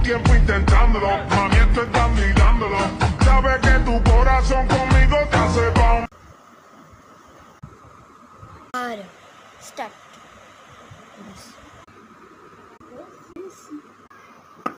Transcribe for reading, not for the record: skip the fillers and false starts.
tiempo intentándolo. Mami, esto es dando y dándolo. Sabes que tu corazón conmigo te hace pam. Ahora, start. Yes.